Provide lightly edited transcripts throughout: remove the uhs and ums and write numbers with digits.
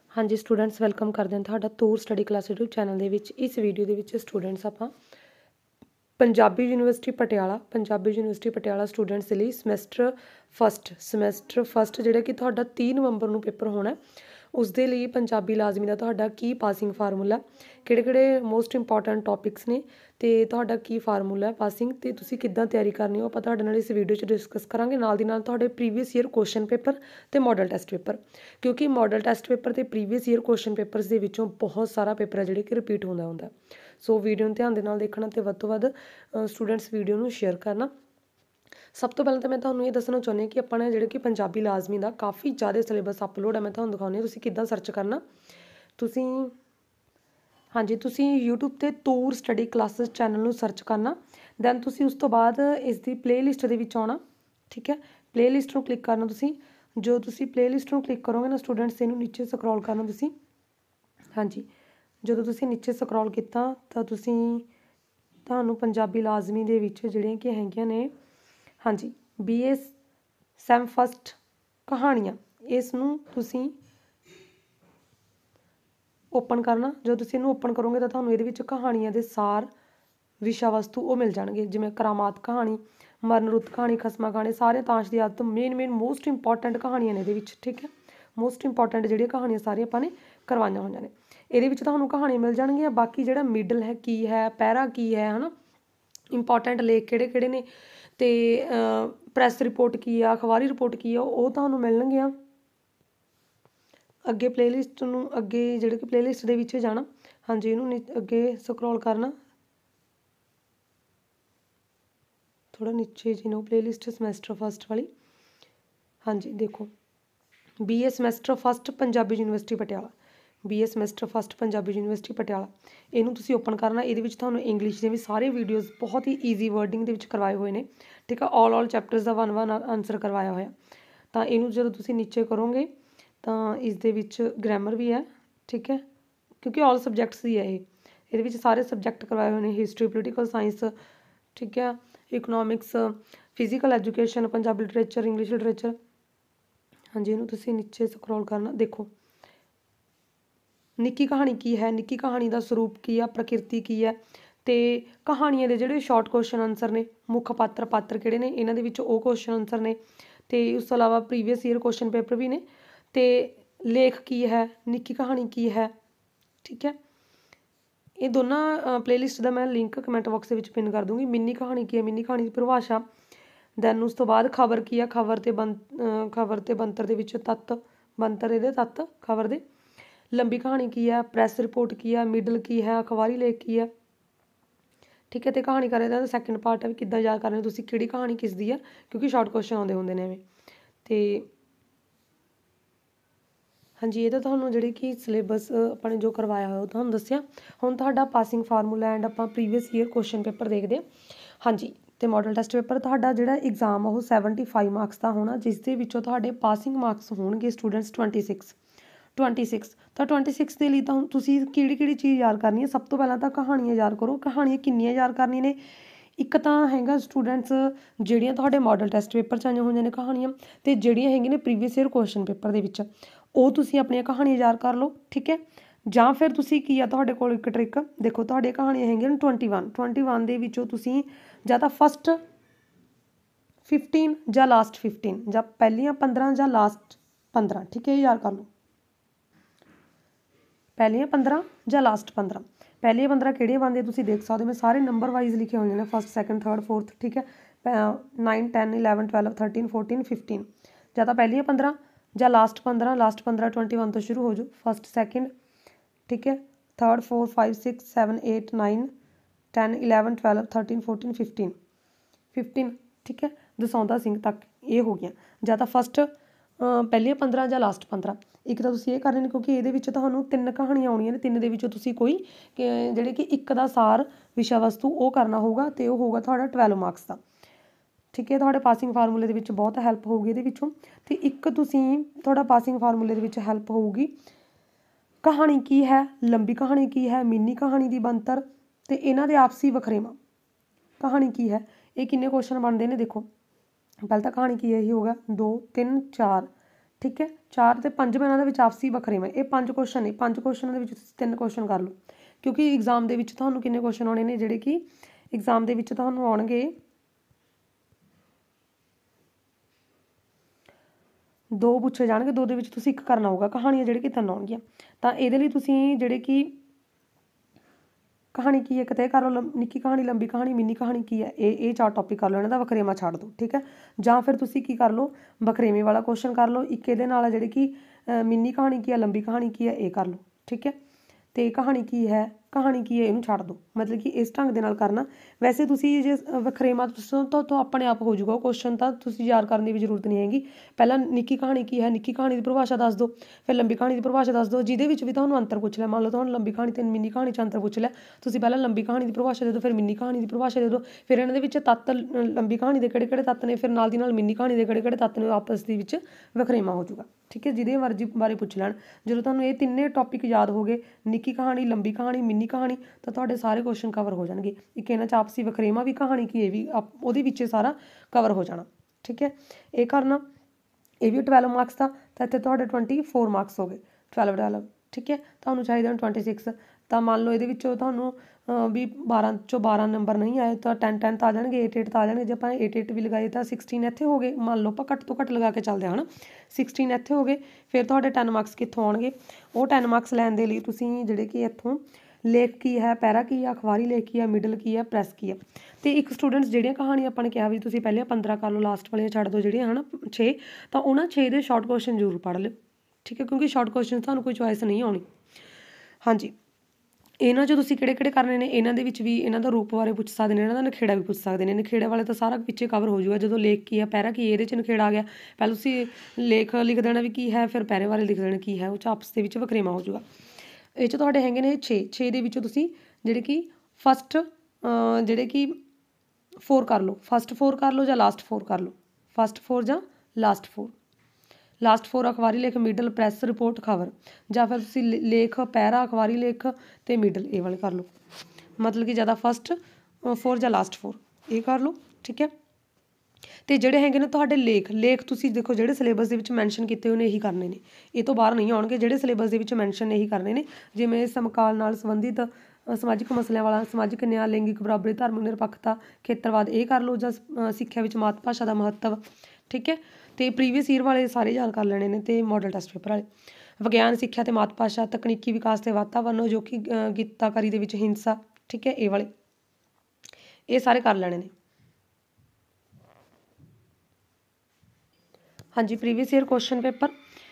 हाँ जी students welcome करते हैं तुहाडा Toor study class YouTube channel दे विच। इस वीडियो दे विच स्टूडेंट्स आपां पंजाबी यूनिवर्सिटी पटियाला स्टूडेंट्स के लिए समैसटर फस्ट जिहड़ा कि तुहाडा 30 नवंबर नूं पेपर होना है, उसके लिए पंजाबी लाजमी का तुहाडा की पासिंग फार्मूला, किहड़े मोस्ट इंपॉर्टेंट टॉपिक्स ने ते तुहाडा की फार्मूला है पासिंग ते तुसीं किद्दां तैयारी करनी हो आपां तुहाडे नाल इस वीडियो च डिस्कस करांगे। नाल दी नाल तुहाडे प्रीवियस ईयर क्वेश्चन पेपर ते मॉडल टैसट पेपर, क्योंकि मॉडल टैसट पेपर ते प्रीवियस ईयर क्वेश्चन पेपर्स दे विचों बहुत सारा पेपर है जिहड़े कि रिपीट होंदा सो वीडियो नूं ध्यान दे नाल देखना ते वध तों वध स्टूडेंट्स वीडियो नूं शेयर करना। सब तो पहले तो मैं तुहानूं ये दसना चाहुंदी कि आपां ने जिहड़े कि पंजाबी लाजमी दा काफ़ी ज़्यादा सिलेबस अपलोड है, मैं तुहानूं दिखाउंदी हां तुसीं किद्दां सर्च करना। तुसीं हाँ जी तुसीं यूट्यूब ते तूर स्टडी क्लासेस चैनल नूं सर्च करना, दैन तुसीं उस तो बाद इसकी प्ले लिस्ट दे विच आउणा। ठीक है, प्ले लिस्ट नूं क्लिक करना तुसीं। जो तुसीं प्ले लिस्ट नूं क्लिक करोगे ना स्टूडेंट्स, इहनूं नीचे स्क्रॉल करना तुसीं। हाँ जी, ਜਦੋਂ ਤੁਸੀਂ ਨੀਚੇ ਸਕਰੋਲ ਕੀਤਾ ਤਾਂ ਤੁਹਾਨੂੰ ਪੰਜਾਬੀ ਲਾਜ਼ਮੀ ਦੇ ਵਿੱਚ ਜਿਹੜੀਆਂ ਕਿ ਹੈਗੀਆਂ ਨੇ, ਹਾਂਜੀ BA ਸੈਮ ਫਸਟ ਕਹਾਣੀਆਂ, ਇਸ ਨੂੰ ਤੁਸੀਂ ਓਪਨ ਕਰਨਾ। ਜਦੋਂ ਤੁਸੀਂ ਇਹਨੂੰ ਓਪਨ ਕਰੋਗੇ ਤਾਂ ਤੁਹਾਨੂੰ ਇਹਦੇ ਵਿੱਚ ਕਹਾਣੀਆਂ ਦੇ ਸਾਰ ਵਿਸ਼ਾ ਵਸਤੂ ਉਹ ਮਿਲ ਜਾਣਗੇ, ਜਿਵੇਂ ਕਰਾਮਾਤ ਕਹਾਣੀ, ਮਰਨ ਰੁੱਤ ਕਹਾਣੀ, ਖਸਮਾਂ ਕਹਾਣੀ, ਸਾਰੇ ਤਾਸ਼ ਦੀ ਆਦਤ, ਮੇਨ ਮੋਸਟ ਇੰਪੋਰਟੈਂਟ ਕਹਾਣੀਆਂ ਨੇ ਇਹਦੇ ਵਿੱਚ। ਠੀਕ ਹੈ, ਮੋਸਟ ਇੰਪੋਰਟੈਂਟ ਜਿਹੜੀਆਂ ਕਹਾਣੀਆਂ ਸਾਰੀਆਂ ਆਪਾਂ ਨੇ ਕਰਵਾਈਆਂ ਹੋਈਆਂ ਨੇ ਇਹਦੇ ਵਿੱਚ ਤੁਹਾਨੂੰ ਕਹਾਣੀਆਂ ਮਿਲ ਜਾਣਗੀਆਂ। ਬਾਕੀ ਜਿਹੜਾ ਮਿਡਲ ਹੈ ਕੀ ਹੈ, ਪੈਰਾ ਕੀ ਹੈ, ਹੈ ਨਾ, ਇੰਪੋਰਟੈਂਟ ਲੇਖ ਕਿਹੜੇ ਨੇ, ਅਤੇ ਪ੍ਰੈਸ ਰਿਪੋਰਟ ਕੀ ਆ, ਅਖਬਾਰੀ ਰਿਪੋਰਟ ਕੀ ਆ, ਉਹ ਤੁਹਾਨੂੰ ਮਿਲਣਗੀਆਂ। ਅੱਗੇ ਪਲੇਲਿਸਟ ਨੂੰ ਅੱਗੇ ਜਿਹੜੇ ਕਿ ਪਲੇਲਿਸਟ ਦੇ ਵਿੱਚ ਜਾਣਾ, ਹਾਂਜੀ ਇਹਨੂੰ ਅੱਗੇ ਸਕਰੋਲ ਕਰਨਾ ਥੋੜ੍ਹਾ ਨੀਚੇ ਜਿਹਨੂੰ ਪਲੇਲਿਸਟ ਸਮੈਸਟਰ ਫਸਟ ਵਾਲੀ, ਹਾਂਜੀ ਦੇਖੋ BA semester first Punjabi university Patiala, BA semester first Punjabi university Patiala, ਇਹਨੂੰ ਤੁਸੀਂ ਓਪਨ ਕਰਨਾ। ਇਹਦੇ ਵਿੱਚ ਤੁਹਾਨੂੰ ਇੰਗਲਿਸ਼ ਦੇ ਵੀ ਸਾਰੇ ਵੀਡੀਓਜ਼ ਬਹੁਤ ਹੀ ਈਜ਼ੀ ਵਰਡਿੰਗ ਦੇ ਵਿੱਚ ਕਰਵਾਏ ਹੋਏ ਨੇ। ਠੀਕ ਆ, ਆਲ ਚੈਪਟਰਸ ਦਾ 1 ਆਨਸਰ ਕਰਵਾਇਆ ਹੋਇਆ। ਤਾਂ ਇਹਨੂੰ ਜਦੋਂ ਤੁਸੀਂ ਨੀਚੇ ਕਰੋਗੇ ਤਾਂ ਇਸ ਦੇ ਵਿੱਚ ਗ੍ਰਾਮਰ ਵੀ ਹੈ। ਠੀਕ ਹੈ, ਕਿਉਂਕਿ ਆਲ ਸਬਜੈਕਟਸ ਦੀ ਹੈ ਇਹਦੇ ਵਿੱਚ ਸਾਰੇ ਸਬਜੈਕਟ ਕਰਵਾਏ ਹੋਏ ਨੇ, ਹਿਸਟਰੀ, ਪੋਲੀਟੀਕਲ ਸਾਇੰਸ, ਠੀਕ ਹੈ, economics, physical education, Punjabi literature, English literature. ਹਾਂਜੀ ਇਹਨੂੰ ਤੁਸੀਂ ਨੀਚੇ ਸਕਰੋਲ ਕਰਨਾ। ਦੇਖੋ ਨਿੱਕੀ ਕਹਾਣੀ ਕੀ ਹੈ, ਨਿੱਕੀ ਕਹਾਣੀ ਦਾ ਸਰੂਪ ਕੀ ਆ, ਪ੍ਰਕਿਰਤੀ ਕੀ ਹੈ, ਅਤੇ ਕਹਾਣੀਆਂ ਦੇ ਜਿਹੜੇ ਸ਼ਾਰਟ ਕੁਐਸਚਨ ਆਨਸਰ ਨੇ, ਮੁੱਖ ਪਾਤਰ ਕਿਹੜੇ ਨੇ ਇਹਨਾਂ ਦੇ ਵਿੱਚ ਉਹ ਕੁਐਸਚਨ ਆਨਸਰ ਨੇ, ਅਤੇ ਉਸ ਤੋਂ ਇਲਾਵਾ ਪ੍ਰੀਵੀਅਸ ਈਅਰ ਕੁਐਸਚਨ ਪੇਪਰ ਵੀ ਨੇ, ਅਤੇ ਲੇਖ ਕੀ ਹੈ, ਨਿੱਕੀ ਕਹਾਣੀ ਕੀ ਹੈ। ਠੀਕ ਹੈ, ਇਹ ਦੋਨਾਂ ਪਲੇਲਿਸਟ ਦਾ ਮੈਂ ਲਿੰਕ ਕਮੈਂਟ ਬਾਕਸ ਦੇ ਵਿੱਚ ਪਿੰਨ ਕਰ ਦੂੰਗੀ। ਮਿੰਨੀ ਕਹਾਣੀ ਕੀ ਹੈ, ਮਿੰਨੀ ਕਹਾਣੀ ਦੀ ਪਰਿਭਾਸ਼ਾ, ਦੈਨ ਉਸ ਤੋਂ ਬਾਅਦ ਖਬਰ ਕੀ ਆ, ਖਬਰ ਅਤੇ ਬਣਤਰ ਦੇ ਵਿੱਚ ਤੱਤ, ਬਣਤਰ ਇਹਦੇ ਤੱਤ ਖਬਰ ਦੇ, ਲੰਬੀ ਕਹਾਣੀ ਕੀ ਹੈ, ਪ੍ਰੈਸ ਰਿਪੋਰਟ ਕੀ ਹੈ, ਮਿਡਲ ਕੀ ਹੈ, ਅਖਬਾਰੀ ਲੇਖ ਕੀ ਹੈ। ਠੀਕ ਹੈ, ਅਤੇ ਕਹਾਣੀ ਕਰ ਇਹਦਾ ਸੈਕਿੰਡ ਪਾਰਟ ਹੈ ਵੀ ਕਿੱਦਾਂ ਯਾਦ ਕਰਨੀ ਤੁਸੀਂ ਕਿਹੜੀ ਕਹਾਣੀ ਕਿਸ ਦੀ ਹੈ, ਕਿਉਂਕਿ ਸ਼ਾਰਟ ਕੁਐਸਚਨ ਆਉਂਦੇ ਹੁੰਦੇ ਨੇ ਐਵੇਂ। ਅਤੇ ਹਾਂਜੀ ਇਹ ਤਾਂ ਤੁਹਾਨੂੰ ਜਿਹੜੀ ਕਿ ਸਿਲੇਬਸ ਆਪਾਂ ਨੇ ਜੋ ਕਰਵਾਇਆ ਹੋਇਆ ਉਹ ਤੁਹਾਨੂੰ ਦੱਸਿਆ। ਹੁਣ ਤੁਹਾਡਾ ਪਾਸਿੰਗ ਫਾਰਮੂਲਾ ਐਂਡ ਆਪਾਂ ਪ੍ਰੀਵੀਅਸ ਈਅਰ ਕੁਐਸਚਨ ਪੇਪਰ ਦੇਖਦੇ ਹਾਂ। ਹਾਂਜੀ, ਅਤੇ ਮੋਡਲ ਟੈਸਟ ਪੇਪਰ ਤੁਹਾਡਾ ਜਿਹੜਾ ਐਗਜ਼ਾਮ ਉਹ 75 ਮਾਰਕਸ ਦਾ ਹੋਣਾ, ਜਿਸ ਦੇ ਵਿੱਚੋਂ ਤੁਹਾਡੇ ਪਾਸਿੰਗ ਮਾਰਕਸ ਹੋਣਗੇ ਸਟੂਡੈਂਟਸ 26। ਤਾਂ 26 ਦੇ ਲਈ ਤਾਂ ਹੁਣ ਤੁਸੀਂ ਕਿਹੜੀ ਚੀਜ਼ ਯਾਦ ਕਰਨੀ ਹੈ। ਸਭ ਤੋਂ ਪਹਿਲਾਂ ਤਾਂ ਕਹਾਣੀਆਂ ਯਾਦ ਕਰੋ। ਕਹਾਣੀਆਂ ਕਿੰਨੀਆਂ ਯਾਦ ਕਰਨੀਆਂ ਨੇ? ਇੱਕ ਤਾਂ ਹੈਗਾ ਸਟੂਡੈਂਟਸ ਜਿਹੜੀਆਂ ਤੁਹਾਡੇ ਮਾਡਲ ਟੈਸਟ ਪੇਪਰ 'ਚ ਆਈਆਂ ਹੋਈਆਂ ਨੇ ਕਹਾਣੀਆਂ, ਅਤੇ ਜਿਹੜੀਆਂ ਹੈਗੀਆਂ ਨੇ ਪ੍ਰੀਵੀਅਸ ਈਅਰ ਕੁਐਸਚਨ ਪੇਪਰ ਦੇ ਵਿੱਚ, ਉਹ ਤੁਸੀਂ ਆਪਣੀਆਂ ਕਹਾਣੀਆਂ ਯਾਦ ਕਰ ਲਓ। ਠੀਕ ਹੈ, ਜਾਂ ਫਿਰ ਤੁਸੀਂ ਕੀ ਆ ਤੁਹਾਡੇ ਕੋਲ ਇੱਕ ਟ੍ਰਿਕ, ਦੇਖੋ ਤੁਹਾਡੀਆਂ ਕਹਾਣੀਆਂ ਹੈਗੀਆਂ ਨੇ 21 ਦੇ ਵਿੱਚੋਂ ਤੁਸੀਂ ਜਾਂ ਤਾਂ ਫਸਟ 15 ਜਾਂ ਲਾਸਟ 15 ਜਾਂ ਪਹਿਲੀਆਂ 15 ਜਾਂ ਲਾਸਟ 15। ਠੀਕ ਹੈ, ਇਹ ਯਾਦ ਕਰ ਲਓ, ਪਹਿਲੀਆਂ 15 ਜਾਂ ਲਾਸਟ 15। ਪਹਿਲੀਆਂ 15 ਕਿਹੜੀਆਂ ਬਣਦੀਆਂ ਤੁਸੀਂ ਦੇਖ ਸਕਦੇ ਹੋ, ਮੈਂ ਸਾਰੇ ਨੰਬਰ ਵਾਈਜ਼ ਲਿਖੇ ਹੋਏ ਨੇ, ਫਸਟ, ਸੈਕਿੰਡ, ਥਰਡ, ਫੋਰਥ। ਠੀਕ ਹੈ, 9, 10, 11, 12, 13, 14, 15, ਜਾਂ ਤਾਂ ਪਹਿਲੀਆਂ 15 ਜਾਂ ਲਾਸਟ 15। ਲਾਸਟ 15 21 ਤੋਂ ਸ਼ੁਰੂ ਹੋ ਜਾਓ, ਫਸਟ, ਸੈਕਿੰਡ, ਠੀਕ ਹੈ, ਥਰਡ, 4, 5, 6, 7, 8, 9, 10, 11, 12, 13, 14, 15। ਠੀਕ ਹੈ, ਦਸੌਂਦਾ ਸਿੰਘ ਤੱਕ ਇਹ ਹੋ ਗਈਆਂ, ਜਾਂ ਤਾਂ ਫਸਟ ਪਹਿਲੀਆਂ 15 ਜਾਂ ਲਾਸਟ 15। ਇੱਕ ਤਾਂ ਤੁਸੀਂ ਇਹ ਕਰ ਰਹੇ ਨੇ, ਕਿਉਂਕਿ ਇਹਦੇ ਵਿੱਚ ਤੁਹਾਨੂੰ 3 ਕਹਾਣੀਆਂ ਆਉਣੀਆਂ ਨੇ, 3 ਦੇ ਵਿੱਚੋਂ ਤੁਸੀਂ ਕੋਈ ਜਿਹੜੇ ਕਿ ਇੱਕ ਦਾ ਸਾਰ ਵਿਸ਼ਾ ਵਸਤੂ ਉਹ ਕਰਨਾ ਹੋਊਗਾ, ਅਤੇ ਉਹ ਹੋਊਗਾ ਤੁਹਾਡਾ 12 ਮਾਰਕਸ ਦਾ। ਠੀਕ ਹੈ, ਤੁਹਾਡੇ ਪਾਸਿੰਗ ਫਾਰਮੂਲੇ ਦੇ ਵਿੱਚ ਬਹੁਤ ਹੈਲਪ ਹੋਊਗੀ ਇਹਦੇ ਵਿੱਚੋਂ। ਅਤੇ ਇੱਕ ਤੁਸੀਂ ਤੁਹਾਡਾ ਪਾਸਿੰਗ ਫਾਰਮੂਲੇ ਦੇ ਵਿੱਚ ਹੈਲਪ ਹੋਊਗੀ ਕਹਾਣੀ ਕੀ ਹੈ, ਲੰਬੀ ਕਹਾਣੀ ਕੀ ਹੈ, ਮਿੰਨੀ ਕਹਾਣੀ ਦੀ ਬਣਤਰ, ਅਤੇ ਇਹਨਾਂ ਦੇ ਆਪਸੀ ਵਖਰੇਵਾਂ। ਕਹਾਣੀ ਕੀ ਹੈ, ਇਹ ਕਿੰਨੇ ਕੁਐਸਚਨ ਬਣਦੇ ਨੇ ਦੇਖੋ। ਪਹਿਲਾਂ ਤਾਂ ਕਹਾਣੀ ਕੀ ਹੈ, ਇਹੀ ਹੋਗਾ 2, 3, 4, ठीक है। 4 ਤੇ 5 ਇਹਨਾਂ ਦੇ ਵਿੱਚ ਆਪਸੀ ਵੱਖਰੇਵਾਂ। ਇਹ 5 ਕੁਐਸਚਨ ਨੇ, 5 ਕੁਐਸਚਨਾਂ ਦੇ ਵਿੱਚ ਤੁਸੀਂ 3 ਕੁਐਸਚਨ ਕਰ ਲਓ, ਕਿਉਂਕਿ ਐਗਜ਼ਾਮ ਦੇ ਵਿੱਚ ਤੁਹਾਨੂੰ ਕਿੰਨੇ ਕੁਐਸਚਨ ਆਉਣੇ ਨੇ, ਜਿਹੜੇ ਕਿ ਐਗਜ਼ਾਮ ਦੇ ਵਿੱਚ ਤੁਹਾਨੂੰ ਆਉਣਗੇ 2 ਪੁੱਛੇ ਜਾਣਗੇ, 2 ਦੇ ਵਿੱਚ ਤੁਸੀਂ 1 ਕਰਨਾ ਹੋਊਗਾ। ਕਹਾਣੀਆਂ ਜਿਹੜੇ ਕਿ 3 ਆਉਣਗੀਆਂ। ਤਾਂ ਇਹਦੇ ਲਈ ਤੁਸੀਂ ਜਿਹੜੇ ਕਿ ਕਹਾਣੀ ਕੀ ਹੈ ਕਿਤੇ ਕਰ ਲਓ, ਨਿੱਕੀ ਕਹਾਣੀ, ਲੰਬੀ ਕਹਾਣੀ, ਮਿੰਨੀ ਕਹਾਣੀ ਕੀ ਹੈ, ਇਹ 4 ਟੌਪਿਕ ਕਰ ਲਓ, ਇਹਨਾਂ ਦਾ ਵਖਰੇਵਾਂ ਛੱਡ ਦਿਓ। ਠੀਕ ਹੈ। ਜਾਂ ਫਿਰ ਤੁਸੀਂ ਕੀ ਕਰ ਲਓ, ਵਖਰੇਵੇਂ ਵਾਲਾ ਕੁਐਸਚਨ ਕਰ ਲਓ, ਇੱਕ ਇਹਦੇ ਨਾਲ ਜਿਹੜੇ ਕਿ ਮਿੰਨੀ ਕਹਾਣੀ ਕੀ ਹੈ, ਲੰਬੀ ਕਹਾਣੀ ਕੀ ਹੈ, ਇਹ ਕਰ ਲਓ। ਠੀਕ ਹੈ। ਅਤੇ ਕਹਾਣੀ ਕੀ ਹੈ ਇਹਨੂੰ ਛੱਡ ਦਿਓ, ਮਤਲਬ ਕਿ ਇਸ ਢੰਗ ਦੇ ਨਾਲ ਕਰਨਾ। ਵੈਸੇ ਤੁਸੀਂ ਜੇ ਵਖਰੇਵਾਂ ਤੋਂ ਆਪਣੇ ਆਪ ਹੋ ਜਾਊਗਾ ਉਹ ਕੁਐਸਚਨ, ਤਾਂ ਤੁਸੀਂ ਯਾਦ ਕਰਨ ਦੀ ਵੀ ਜ਼ਰੂਰਤ ਨਹੀਂ ਹੈਗੀ। ਪਹਿਲਾਂ ਨਿੱਕੀ ਕਹਾਣੀ ਕੀ ਹੈ, ਨਿੱਕੀ ਕਹਾਣੀ ਦੀ ਪਰਿਭਾਸ਼ਾ ਦੱਸ ਦਿਓ, ਫਿਰ ਲੰਬੀ ਕਹਾਣੀ ਦੀ ਪਰਿਭਾਸ਼ਾ ਦੱਸ ਦਿਓ। ਜਿਹਦੇ ਵਿੱਚ ਵੀ ਤੁਹਾਨੂੰ ਅੰਤਰ ਪੁੱਛ ਲਿਆ, ਮੰਨ ਲਓ ਤੁਹਾਨੂੰ ਲੰਬੀ ਕਹਾਣੀ ਅਤੇ ਮਿੰਨੀ ਕਹਾਣੀ 'ਚ ਅੰਤਰ ਪੁੱਛ ਲਿਆ, ਤੁਸੀਂ ਪਹਿਲਾਂ ਲੰਬੀ ਕਹਾਣੀ ਦੀ ਪਰਿਭਾਸ਼ਾ ਦੇ ਦਿਓ, ਫਿਰ ਮਿੰਨੀ ਕਹਾਣੀ ਦੀ ਪਰਿਭਾਸ਼ਾ ਦੇ ਦਿਓ, ਫਿਰ ਇਹਨਾਂ ਦੇ ਵਿੱਚ ਤੱਤ, ਲੰਬੀ ਕਹਾਣੀ ਦੇ ਕਿਹੜੇ ਤੱਤ ਨੇ, ਫਿਰ ਨਾਲ ਦੀ ਨਾਲ ਮਿੰਨੀ ਕਹਾਣੀ ਦੇ ਕਿਹੜੇ ਤੱਤ ਨੇ, ਆਪਸ ਦੇ ਵਿੱਚ ਵਖਰੇਵਾਂ ਹੋ ਜਾਊਗਾ। ਠੀਕ ਹੈ। ਜਿਹਦੇ ਮਰਜ਼ੀ ਬਾਰੇ ਪੁੱਛ ਲੈਣ, ਜਦੋਂ ਤੁਹਾਨੂੰ ਇਹ ਤਿੰਨੇ ਟੌਪਿਕ ਯਾਦ ਹੋ ਗਏ, ਨਿੱਕੀ ਕਹਾਣੀ, ਲੰਬੀ ਕਹਾਣੀ, ਮਿੰਨੀ ਕਹਾਣੀ, ਤਾਂ ਤੁਹਾਡੇ ਸਾਰੇ ਕੁਐਸਚਨ ਕਵਰ ਹੋ ਜਾਣਗੇ। ਇੱਕ ਇਹਨਾਂ 'ਚ ਆਪਸੀ ਵਖਰੇਵਾਂ ਵੀ, ਕਹਾਣੀ ਕੀ, ਇਹ ਵੀ ਉਹਦੇ ਵਿੱਚ ਸਾਰਾ ਕਵਰ ਹੋ ਜਾਣਾ। ਠੀਕ ਹੈ। ਇਹ ਕਰਨਾ, ਇਹ ਵੀ 12 ਮਾਰਕਸ ਦਾ, ਤਾਂ ਇੱਥੇ ਤੁਹਾਡੇ 24 ਮਾਰਕਸ ਹੋ ਗਏ, 12। ਠੀਕ ਹੈ। ਤੁਹਾਨੂੰ ਚਾਹੀਦੇ ਹਨ 26। ਤਾਂ ਮੰਨ ਲਓ ਇਹਦੇ ਵਿੱਚੋਂ ਤੁਹਾਨੂੰ ਵੀ 12 ਚੋਂ 12 ਨੰਬਰ ਨਹੀਂ ਆਏ ਤਾਂ 10 ਤਾਂ ਆ ਜਾਣਗੇ, 8 ਤਾਂ ਆ ਜਾਣਗੇ। ਜੇ ਆਪਾਂ 8 ਵੀ ਲਗਾਏ ਤਾਂ 16 ਇੱਥੇ ਹੋ ਗਏ। ਮੰਨ ਲਓ ਆਪਾਂ ਘੱਟ ਤੋਂ ਘੱਟ ਲਗਾ ਕੇ ਚੱਲਦੇ ਹਾਂ, 16 ਇੱਥੇ ਹੋ ਗਏ। ਫਿਰ ਤੁਹਾਡੇ 10 ਮਾਰਕਸ ਕਿੱਥੋਂ ਆਉਣਗੇ? ਉਹ 10 ਮਾਰਕਸ ਲੈਣ ਦੇ ਲਈ ਤੁਸੀਂ ਜਿਹੜੇ ਕਿ ਇੱਥੋਂ ਲੇਖ ਕੀ ਹੈ, ਪੈਰਾ ਕੀ ਹੈ, ਅਖਬਾਰੀ ਲੇਖ ਕੀ ਹੈ, ਮਿਡਲ ਕੀ ਹੈ, ਪ੍ਰੈਸ ਕੀ ਹੈ। ਅਤੇ ਇੱਕ ਸਟੂਡੈਂਟਸ ਜਿਹੜੀਆਂ ਕਹਾਣੀਆਂ ਆਪਾਂ ਨੇ ਕਿਹਾ ਵੀ ਤੁਸੀਂ ਪਹਿਲੇ 15 ਕਰ ਲਓ, ਲਾਸਟ ਵਾਲੀਆਂ ਛੱਡ ਦਿਓ ਜਿਹੜੀਆਂ 6, ਤਾਂ ਉਹਨਾਂ 6 ਦੇ ਸ਼ਾਰਟ ਕੁਐਸਚਨ ਜ਼ਰੂਰ ਪੜ੍ਹ ਲਿਓ। ਠੀਕ ਹੈ। ਕਿਉਂਕਿ ਸ਼ਾਰਟ ਕੁਐਸਚਨ ਤੁਹਾਨੂੰ ਕੋਈ ਚੋਇਸ ਨਹੀਂ ਆਉਣੀ। ਹਾਂਜੀ। ਇਹਨਾਂ 'ਚੋਂ ਤੁਸੀਂ ਕਿਹੜੇ ਕਰਨੇ ਨੇ, ਇਹਨਾਂ ਦੇ ਵਿੱਚ ਵੀ ਇਹਨਾਂ ਦਾ ਰੂਪ ਬਾਰੇ ਪੁੱਛ ਸਕਦੇ ਨੇ, ਇਹਨਾਂ ਦਾ ਨਖੇੜਾ ਵੀ ਪੁੱਛ ਸਕਦੇ ਨੇ। ਨਖੇੜੇ ਵਾਲੇ ਤਾਂ ਸਾਰਾ ਪਿੱਛੇ ਕਵਰ ਹੋ ਜਾਊਗਾ, ਜਦੋਂ ਲੇਖ ਕੀ ਹੈ, ਪੈਰਾ ਕੀ, ਇਹਦੇ 'ਚ ਨਖੇੜਾ ਆ ਗਿਆ, ਪਹਿਲਾਂ ਤੁਸੀਂ ਲੇਖ ਲਿਖ ਦੇਣਾ ਵੀ ਕੀ ਹੈ, ਫਿਰ ਪੈਰੇ ਬਾਰੇ ਲਿਖ ਦੇਣਾ ਕੀ ਹੈ, ਉਹ 'ਚ ਆਪਸ ਦੇ ਵਿੱਚ ਵਖਰੇਵਾਂ ਹੋ ਜਾਊਗਾ। ਇਹ 'ਚ ਤੁਹਾਡੇ ਹੈਗੇ ਨੇ 6 ਦੇ ਵਿੱਚੋਂ ਤੁਸੀਂ ਜਿਹੜੇ ਕਿ ਫਸਟ ਜਿਹੜੇ ਕਿ 4 ਕਰ ਲਓ, ਫਸਟ 4 ਕਰ ਲਓ ਜਾਂ ਲਾਸਟ 4 ਕਰ ਲਓ, ਫਸਟ 4 ਜਾਂ ਲਾਸਟ 4। ਲਾਸਟ 4 ਅਖਬਾਰੀ ਲੇਖ, ਮਿਡਲ, ਪ੍ਰੈਸ ਰਿਪੋਰਟ, ਖਬਰ, ਜਾਂ ਫਿਰ ਤੁਸੀਂ ਲੇਖ, ਪੈਰਾ, ਅਖਬਾਰੀ ਲੇਖ ਅਤੇ ਮਿਡਲ, ਇਹ ਵਾਲੇ ਕਰ ਲਓ। ਮਤਲਬ ਕਿ ਜ਼ਿਆਦਾ ਫਸਟ 4 ਜਾਂ ਲਾਸਟ 4 ਇਹ ਕਰ ਲਓ। ਠੀਕ ਹੈ। ਅਤੇ ਜਿਹੜੇ ਹੈਗੇ ਨੇ ਤੁਹਾਡੇ ਲੇਖ ਤੁਸੀਂ ਦੇਖੋ ਜਿਹੜੇ ਸਿਲੇਬਸ ਦੇ ਵਿੱਚ ਮੈਂਸ਼ਨ ਕੀਤੇ ਹੋਏ ਨੇ ਇਹੀ ਕਰਨੇ ਨੇ, ਇਹ ਤੋਂ ਬਾਹਰ ਨਹੀਂ ਆਉਣਗੇ। ਜਿਹੜੇ ਸਿਲੇਬਸ ਦੇ ਵਿੱਚ ਮੈਂਸ਼ਨ ਨੇ ਇਹੀ ਕਰਨੇ ਨੇ, ਜਿਵੇਂ ਸਮਕਾਲ ਨਾਲ ਸੰਬੰਧਿਤ, ਸਮਾਜਿਕ ਮਸਲਿਆਂ ਵਾਲਾ, ਸਮਾਜਿਕ ਨਿਆਂ, ਲਿੰਗਿਕ ਬਰਾਬਰੀ, ਧਾਰਮਿਕ ਨਿਰਪੱਖਤਾ, ਖੇਤਰਵਾਦ, ਇਹ ਕਰ ਲਓ, ਜਾਂ ਸਿੱਖਿਆ ਵਿੱਚ ਮਾਤ ਭਾਸ਼ਾ ਦਾ ਮਹੱਤਵ। ਠੀਕ ਹੈ। ਅਤੇ ਪ੍ਰੀਵੀਅਸ ਈਅਰ ਵਾਲੇ ਸਾਰੇ ਯਾਦ ਕਰ ਲੈਣੇ ਨੇ, ਅਤੇ ਮਾਡਲ ਟੈਸਟ ਪੇਪਰ ਵਾਲੇ। ਵਿਗਿਆਨ, ਸਿੱਖਿਆ ਅਤੇ ਮਾਤ ਭਾਸ਼ਾ, ਤਕਨੀਕੀ ਵਿਕਾਸ ਅਤੇ ਵਾਤਾਵਰਨ, ਅਜੋਕੀ ਗੀਤਾਕਾਰੀ ਦੇ ਵਿੱਚ ਹਿੰਸਾ। ਠੀਕ ਹੈ। ਇਹ ਵਾਲੇ ਇਹ ਸਾਰੇ ਕਰ ਲੈਣੇ ਨੇ। ਹਾਂਜੀ। ਪ੍ਰੀਵੀਅਸ ਈਅਰ ਕੁਐਸਚਨ ਪੇਪਰ,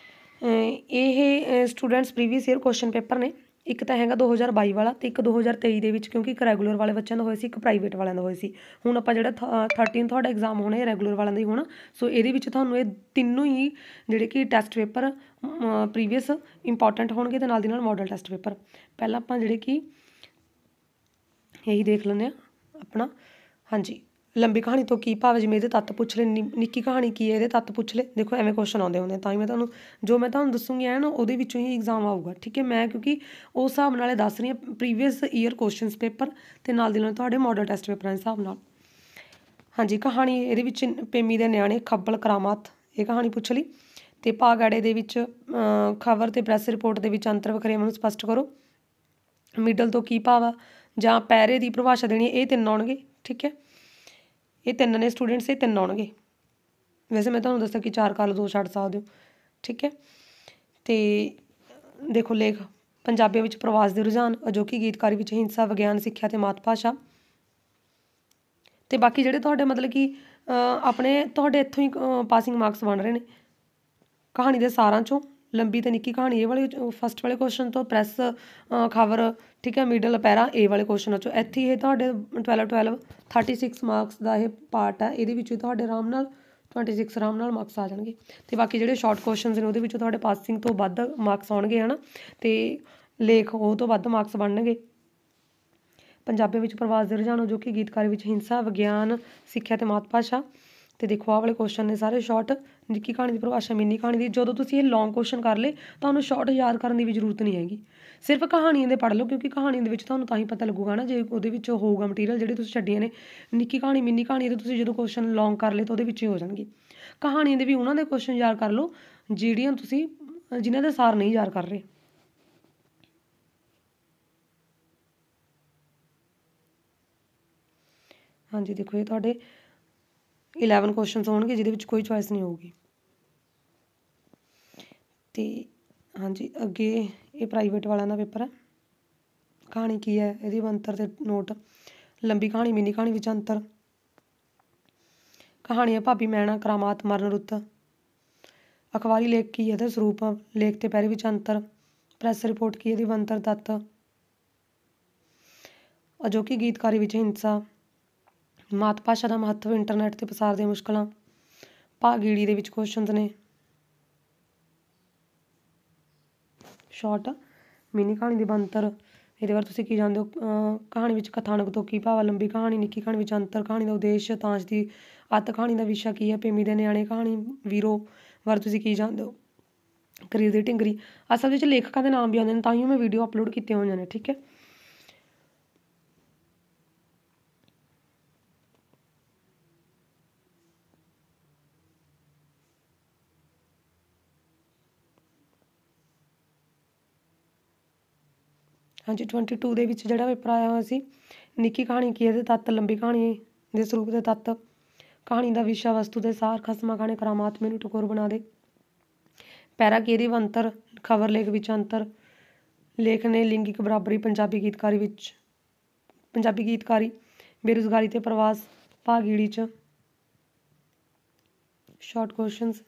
ਇਹ students previous year question paper ਨੇ। ਇੱਕ ਤਾਂ ਹੈਗਾ 2022 ਵਾਲਾ, ਅਤੇ ਇੱਕ 2023 ਦੇ ਵਿੱਚ, ਕਿਉਂਕਿ ਇੱਕ ਰੈਗੂਲਰ ਵਾਲੇ ਬੱਚਿਆਂ ਦਾ ਹੋਏ ਸੀ, ਇੱਕ ਪ੍ਰਾਈਵੇਟ ਵਾਲਿਆਂ ਦਾ ਹੋਏ ਸੀ। ਹੁਣ ਆਪਾਂ ਜਿਹੜਾ 13 ਤੁਹਾਡਾ ਐਗਜ਼ਾਮ ਹੋਣਾ, ਇਹ ਰੈਗੂਲਰ ਵਾਲਿਆਂ ਦਾ ਹੀ ਹੋਣਾ। ਸੋ ਇਹਦੇ ਵਿੱਚ ਤੁਹਾਨੂੰ ਇਹ ਤਿੰਨੋਂ ਹੀ ਜਿਹੜੇ ਕਿ ਟੈਸਟ ਪੇਪਰ ਪ੍ਰੀਵੀਅਸ ਇੰਪੋਰਟੈਂਟ ਹੋਣਗੇ, ਅਤੇ ਨਾਲ ਦੀ ਨਾਲ ਮਾਡਲ ਟੈਸਟ ਪੇਪਰ। ਪਹਿਲਾਂ ਆਪਾਂ ਜਿਹੜੇ ਕਿ ਇਹੀ ਦੇਖ ਲੈਂਦੇ ਹਾਂ ਆਪਣਾ। ਹਾਂਜੀ। ਲੰਬੀ ਕਹਾਣੀ ਤੋਂ ਕੀ ਭਾਵ, ਜਿਵੇਂ ਇਹਦੇ ਤੱਤ ਪੁੱਛ ਲਏ, ਨਿੱਕੀ ਕਹਾਣੀ ਕੀ ਹੈ, ਇਹਦੇ ਤੱਤ ਪੁੱਛ ਲਏ। ਦੇਖੋ ਐਵੇਂ ਕੁਐਸਚਨ ਆਉਂਦੇ ਹੁੰਦੇ, ਤਾਂ ਹੀ ਮੈਂ ਤੁਹਾਨੂੰ ਦੱਸੂਗੀ ਨਾ, ਉਹਦੇ ਵਿੱਚੋਂ ਹੀ ਐਗਜ਼ਾਮ ਆਊਗਾ। ਠੀਕ ਹੈ। ਮੈਂ ਕਿਉਂਕਿ ਉਸ ਹਿਸਾਬ ਨਾਲ ਦੱਸ ਰਹੀ ਹਾਂ, ਪ੍ਰੀਵੀਅਸ ਈਅਰ ਕੁਐਸਚਨਸ ਪੇਪਰ ਅਤੇ ਨਾਲ ਦੀ ਨਾਲ ਤੁਹਾਡੇ ਮਾਡਲ ਟੈਸਟ ਪੇਪਰਾਂ ਦੇ ਹਿਸਾਬ ਨਾਲ। ਹਾਂਜੀ। ਕਹਾਣੀ ਇਹਦੇ ਵਿੱਚ ਪੇਮੀ ਦੇ ਨਿਆਣੇ, ਖੱਬਲ ਕਰਾਮਾਤ, ਇਹ ਕਹਾਣੀ ਪੁੱਛ ਲਈ। ਅਤੇ ਭਾਗਾੜੇ ਦੇ ਵਿੱਚ ਖਬਰ ਅਤੇ ਪ੍ਰੈਸ ਰਿਪੋਰਟ ਦੇ ਵਿੱਚ ਅੰਤਰ ਵਖਰੇਵਾਂ ਨੂੰ ਸਪਸ਼ਟ ਕਰੋ। ਮਿਡਲ ਤੋਂ ਕੀ ਭਾਵ ਆ, ਜਾਂ ਪੈਰੇ ਦੀ ਪਰਿਭਾਸ਼ਾ ਦੇਣੀ, ਇਹ 3 ਆਉਣਗੇ। ਠੀਕ ਹੈ। ਇਹ 3 ਨੇ ਸਟੂਡੈਂਟਸ, ਇਹ 3 ਆਉਣਗੇ। ਵੈਸੇ ਮੈਂ ਤੁਹਾਨੂੰ ਦੱਸਿਆ ਕਿ 4 ਕਰ ਲਓ, 2 ਛੱਡ ਸਕਦੇ ਹੋ। ਠੀਕ ਹੈ। ਅਤੇ ਦੇਖੋ ਲੇਖ, ਪੰਜਾਬੀਆਂ ਵਿੱਚ ਪ੍ਰਵਾਸ ਦੇ ਰੁਝਾਨ, ਅਜੋਕੀ ਗੀਤਕਾਰੀ ਵਿੱਚ ਹਿੰਸਾ, ਵਿਗਿਆਨ, ਸਿੱਖਿਆ ਅਤੇ ਮਾਤ ਭਾਸ਼ਾ। ਅਤੇ ਬਾਕੀ ਜਿਹੜੇ ਤੁਹਾਡੇ ਮਤਲਬ ਕਿ ਆਪਣੇ ਤੁਹਾਡੇ ਇੱਥੋਂ ਹੀ ਪਾਸਿੰਗ ਮਾਰਕਸ ਬਣ ਰਹੇ ਨੇ ਕਹਾਣੀ ਦੇ ਸਾਰਾਂ 'ਚੋਂ। ਲੰਬੀ ਅਤੇ ਨਿੱਕੀ ਕਹਾਣੀ ਇਹ ਵਾਲੇ ਫਸਟ ਵਾਲੇ ਕੁਐਸਚਨ ਤੋਂ, ਪ੍ਰੈਸ, ਖਬਰ, ਠੀਕ ਹੈ, ਮਿਡਲ, ਪੈਰਾ, ਇਹ ਵਾਲੇ ਕੁਐਸਚਨਾਂ 'ਚੋਂ। ਇੱਥੇ ਇਹ ਤੁਹਾਡੇ 12 36 ਮਾਰਕਸ ਦਾ ਇਹ ਪਾਰਟ ਹੈ। ਇਹਦੇ ਵਿੱਚ ਤੁਹਾਡੇ ਆਰਾਮ ਨਾਲ 26 ਆਰਾਮ ਨਾਲ ਮਾਰਕਸ ਆ ਜਾਣਗੇ। ਅਤੇ ਬਾਕੀ ਜਿਹੜੇ ਸ਼ਾਰਟ ਕੁਐਸਚਨਸ ਨੇ ਉਹਦੇ ਵਿੱਚੋਂ ਤੁਹਾਡੇ ਪਾਸਿੰਗ ਤੋਂ ਵੱਧ ਮਾਰਕਸ ਆਉਣਗੇ, ਹੈ ਨਾ। ਅਤੇ ਲੇਖ ਉਹ ਤੋਂ ਵੱਧ ਮਾਰਕਸ ਬਣਨਗੇ। ਪੰਜਾਬੀ ਵਿੱਚ ਪ੍ਰਵਾਸ ਦੇ ਰੁਝਾਨ, ਜੋ ਕਿ ਗੀਤਕਾਰੀ ਵਿੱਚ ਹਿੰਸਾ, ਵਿਗਿਆਨ, ਸਿੱਖਿਆ ਅਤੇ ਮਾਤ ਭਾਸ਼ਾ। ਅਤੇ ਦੇਖੋ ਆਹ ਵਾਲੇ ਕੁਐਸਚਨ ਨੇ ਸਾਰੇ ਸ਼ਾਰਟ। ਨਿੱਕੀ ਕਹਾਣੀ ਦੀ ਪਰਿਭਾਸ਼ਾ, ਮਿੰਨੀ ਕਹਾਣੀ ਦੀ। ਜਦੋਂ ਤੁਸੀਂ ਇਹ ਲੌਂਗ ਕੁਐਸਚਨ ਕਰ ਲਏ, ਤੁਹਾਨੂੰ ਸ਼ਾਰਟ ਯਾਦ ਕਰਨ ਦੀ ਵੀ ਜ਼ਰੂਰਤ ਨਹੀਂ ਹੈਗੀ। ਸਿਰਫ ਕਹਾਣੀਆਂ ਦੇ ਪੜ੍ਹ ਲਓ, ਕਿਉਂਕਿ ਕਹਾਣੀ ਦੇ ਵਿੱਚ ਤੁਹਾਨੂੰ ਤਾਂ ਹੀ ਪਤਾ ਲੱਗੂਗਾ ਨਾ, ਜੇ ਉਹਦੇ ਵਿੱਚ ਹੋਊਗਾ ਮਟੀਰੀਅਲ ਜਿਹੜੇ ਤੁਸੀਂ ਛੱਡੀਆਂ ਨੇ। ਨਿੱਕੀ ਕਹਾਣੀ, ਮਿੰਨੀ ਕਹਾਣੀ ਦੇ ਤੁਸੀਂ ਜਦੋਂ ਕੁਐਸਚਨ ਲੌਂਗ ਕਰ ਲਏ ਤਾਂ ਉਹਦੇ ਵਿੱਚ ਹੀ ਹੋ ਜਾਣਗੇ। ਕਹਾਣੀਆਂ ਦੇ ਵੀ ਉਹਨਾਂ ਦੇ ਕੁਐਸਚਨ ਯਾਦ ਕਰ ਲਓ ਜਿਹੜੀਆਂ ਤੁਸੀਂ ਜਿਨ੍ਹਾਂ ਦਾ ਸਾਰ ਨਹੀਂ ਯਾਦ ਕਰ ਰਹੇ। ਹਾਂਜੀ ਦੇਖੋ ਇਹ ਤੁਹਾਡੇ 11 ਕੁਐਸਚਨਸ ਹੋਣਗੇ ਜਿਹਦੇ ਵਿੱਚ ਕੋਈ ਚੋਇਸ ਨਹੀਂ ਹੋਊਗੀ। ਤੇ ਹਾਂਜੀ ਅੱਗੇ ਇਹ ਪ੍ਰਾਈਵੇਟ ਵਾਲਿਆਂ ਦਾ ਪੇਪਰ ਹੈ। ਕਹਾਣੀ ਕੀ ਹੈ, ਇਹਦੀ ਬਣਤਰ ਤੇ ਨੋਟ। ਲੰਬੀ ਕਹਾਣੀ, ਮਿਨੀ ਕਹਾਣੀ ਵਿੱਚ ਅੰਤਰ। ਕਹਾਣੀ ਹੈ ਭਾਬੀ ਮੈਣਾ, ਕਰਾਮਾਤ, ਮਰਨ ਰੁੱਤ। ਅਖਬਾਰੀ ਲੇਖ ਕੀ ਹੈ, ਇਹਦਾ ਸਰੂਪ। ਲੇਖ ਤੇ ਪੈਰੇ ਵਿੱਚ ਅੰਤਰ। ਪ੍ਰੈਸ ਰਿਪੋਰਟ ਕੀ, ਇਹਦੀ ਬਣਤਰ, ਤੱਤ। ਅਜੋਕੀ ਗੀਤਕਾਰੀ ਵਿੱਚ ਹਿੰਸਾ। ਮਾਤ ਭਾਸ਼ਾ ਦਾ ਮਹੱਤਵ, ਇੰਟਰਨੈਟ 'ਤੇ ਪਸਾਰ ਦੀਆਂ ਮੁਸ਼ਕਲਾਂ। ਭਾਗੀੜੀ ਦੇ ਵਿੱਚ ਕੁਐਸਚਨਸ ਨੇ। ਸ਼ਾਰਟ ਮਿਨੀ ਕਹਾਣੀ ਦੀ ਬਣਤਰ, ਇਹਦੇ ਬਾਰੇ ਤੁਸੀਂ ਕੀ ਜਾਣਦੇ ਹੋ। ਕਹਾਣੀ ਵਿੱਚ ਕਥਾਨਕ ਤੋਂ ਕੀ ਭਾਵ। ਲੰਬੀ ਕਹਾਣੀ, ਨਿੱਕੀ ਕਹਾਣੀ ਵਿੱਚ ਅੰਤਰ। ਕਹਾਣੀ ਦਾ ਉਦੇਸ਼, ਤਾਂਸ਼ ਦੀ ਅੱਤ। ਕਹਾਣੀ ਦਾ ਵਿਸ਼ਾ ਕੀ ਹੈ, ਪੇਮੀ ਦੇ ਨਿਆਣੇ। ਕਹਾਣੀ ਵੀਰੋ ਬਾਰੇ ਤੁਸੀਂ ਕੀ ਜਾਣਦੇ ਹੋ। ਕਰੀਰ ਦੀ ਢਿੰਗਰੀ। ਅਸਲ ਵਿੱਚ ਲੇਖਕਾਂ ਦੇ ਨਾਮ ਵੀ ਆਉਂਦੇ ਨੇ, ਤਾਂ ਹੀ ਮੈਂ ਵੀਡੀਓ ਅਪਲੋਡ ਕੀਤੀਆਂ ਹੋਈਆਂ ਨੇ, ਠੀਕ ਹੈ। ਹਾਂਜੀ 22 ਦੇ ਵਿੱਚ ਜਿਹੜਾ ਪੇਪਰ ਆਇਆ ਹੋਇਆ ਸੀ, ਨਿੱਕੀ ਕਹਾਣੀ ਕੀ, ਇਹਦੇ ਤੱਤ। ਲੰਬੀ ਕਹਾਣੀ ਦੇ ਸਰੂਪ ਦੇ ਤੱਤ। ਕਹਾਣੀ ਦਾ ਵਿਸ਼ਾ, ਵਸਤੂ ਦੇ ਸਾਰ। ਖਸਮਾਂ ਖਾਣੇ, ਕਰਾਮਾਤ, ਮੈਨੂੰ ਟਕੋਰ ਬਣਾ ਦੇ। ਪੈਰਾ ਕੀ, ਇਹਦੀ ਬਣਤਰ। ਖਬਰ ਲੇਖ ਵਿੱਚ ਅੰਤਰ। ਲੇਖ ਨੇ ਲਿੰਗਿਕ ਬਰਾਬਰੀ। ਪੰਜਾਬੀ ਗੀਤਕਾਰੀ। ਬੇਰੁਜ਼ਗਾਰੀ ਤੇ ਪ੍ਰਵਾਸ। ਭਾਗੀੜੀ 'ਚ। Short questions.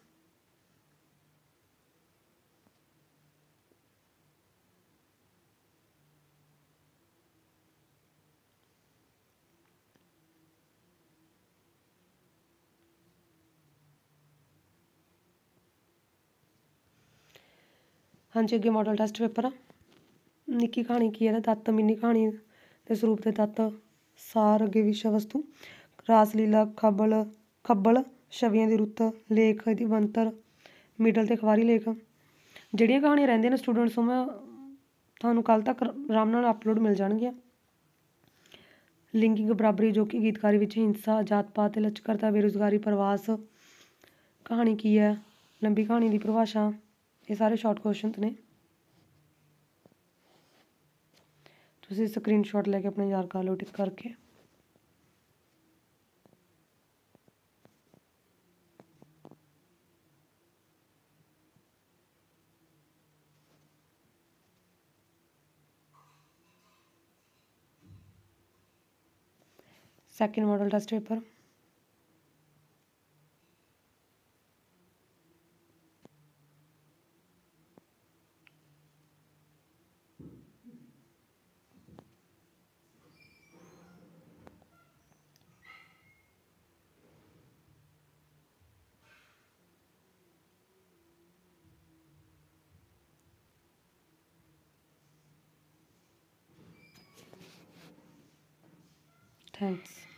ਹਾਂਜੀ ਅੱਗੇ ਮਾਡਲ ਟੈਸਟ ਪੇਪਰ ਆ। ਨਿੱਕੀ ਕਹਾਣੀ ਕੀ ਹੈ, ਇਹਦਾ ਤੱਤ। ਮਿੰਨੀ ਕਹਾਣੀ ਦੇ ਸਰੂਪ ਦੇ ਤੱਤ। ਸਾਰ, ਅੱਗੇ ਵਿਸ਼ਾ ਵਸਤੂ। ਰਾਸ ਲੀਲਾ, ਖੱਬਲ, ਛਵੀਆਂ ਦੀ ਰੁੱਤ। ਲੇਖ, ਇਹਦੀ ਬਣਤਰ। ਮਿਡਲ ਤੇ ਅਖਬਾਰੀ ਲੇਖ। ਜਿਹੜੀਆਂ ਕਹਾਣੀਆਂ ਰਹਿੰਦੀਆਂ ਨੇ ਸਟੂਡੈਂਟਸ, ਉਹ ਮੈਂ ਤੁਹਾਨੂੰ ਕੱਲ੍ਹ ਤੱਕ ਆਰਾਮ ਨਾਲ ਅਪਲੋਡ ਮਿਲ ਜਾਣਗੀਆਂ। ਲਿੰਗਿਕ ਬਰਾਬਰੀ, ਜੋ ਕਿ ਗੀਤਕਾਰੀ ਵਿੱਚ ਹਿੰਸਾ, ਜਾਤ ਪਾਤ ਤੇ ਲੱਚਰਤਾ। ਬੇਰੁਜ਼ਗਾਰੀ, ਪ੍ਰਵਾਸ। ਕਹਾਣੀ ਕੀ ਹੈ, ਲੰਬੀ ਕਹਾਣੀ ਦੀ ਪਰਿਭਾਸ਼ਾ। ਇਹ ਸਾਰੇ ਸ਼ਾਰਟ ਕੁਐਸਚਨਸ ਨੇ। ਤੁਸੀਂ ਸਕਰੀਨਸ਼ਾਟ ਲੈ ਕੇ ਆਪਣੇ ਯਾਦ ਕਰ ਲਓ ਟਿਕ ਕਰਕੇ। Second model test paper. Thanks.